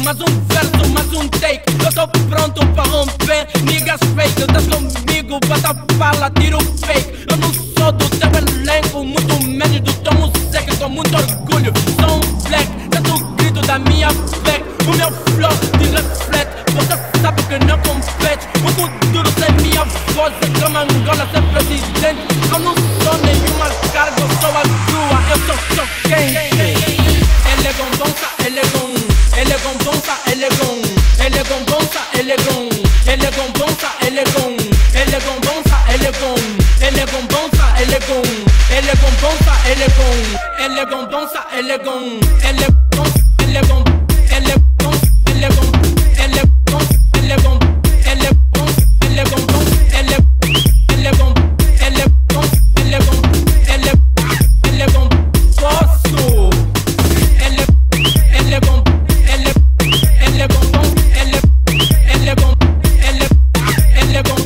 mais um verso, mais um take. Eu tô pronto pra romper, niggas fake. Estás comigo, bata fala, tiro fake. Eu não sou do teu elenco, muito menos do teu museu. Com muito orgulho, sou um black, tanto grito da minha fé. O meu flow te reflete, você sabe que não compete. O futuro sem minha voz é como Angola sem presidente. Eu não sou nenhuma carga, eu sou a crua, eu sou quem? Ele é gombonça, ele é gom. Ele é gombonça, ele é gom. Ele é gombonça, ele é gom. Ele é gombonça, ele é gom. Ele é gombonça, ele é gom. Ele é gombonça, ele é gom. Ele é gombonça, ele é gom. Ele é gombonça, ele é gom. Ele é gom, ele é gom. Ele é gom, ele é gom. Ele é gom, ele é gom. Ele é gom, ele é gom. Ele é gom, ele é gom. Ele é gom, ele é gom. Posso. Ele é gom, ele é gom. Ele é gom, ele é gom.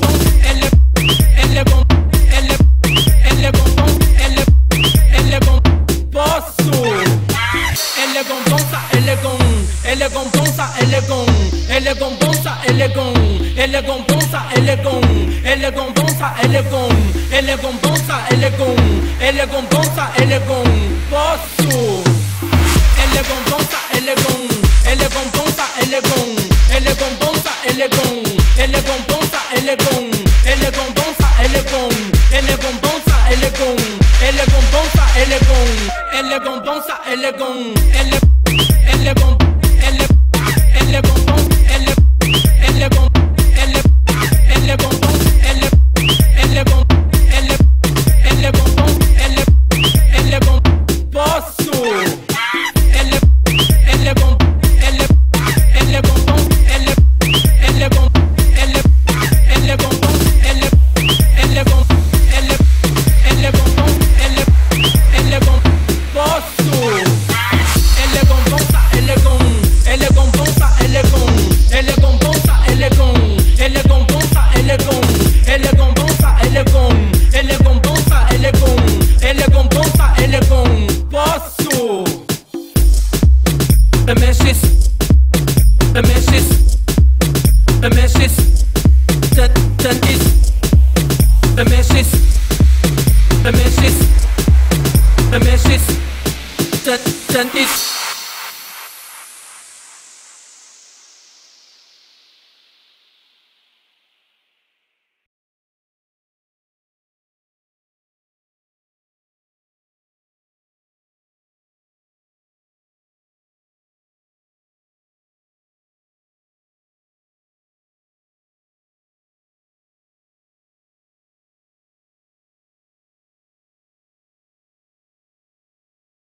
Ele é gom, ele é gom. Ele é gom, posso. Ele é gombonça, ele é gom. Ele é gombonça, ele é gom. Ele é gombonça, ele é gom. Ele é gombonça, ele é gom. Ele é gombonça, ele é gom. Ele é gombonça, ele é gom. Ele é gombonça, ele é gom. Posso. Ele é gombonça, ele é gom. Ele é gombonça, ele é gom. Ele é gombonça, ele é gom. Ele é gombonça, ele é gom. Ele é gombonça, ele é gom. Ele é gombonça, ele é gom. Ele é gombonça, ele é gom. Ele é gombonça, ele é gom. Ele é gom. Ele é gombon. Ele é gom. Ele é gombon. Ele é gom. Ele é gombon. Ele é gom. Posso. Ele é gom. Ele é gombon. Ele é gom. Ele é gombon. Ele é gom. Ele é gombon. Ele é gom. Posso. Ele é gombonça, ele é gom. Ele é gombonça, ele é gom. Ele é gombonça, ele é gom. Ele é gombonça, ele é gom. Ele é gombonça, ele é gom. Ele é gombonça, ele é gom. Ele é gombonça, ele é gom. Posso. Te mexes, te mexes, te mexes, tantis, te mexes, te mexes, te mexes, tantis.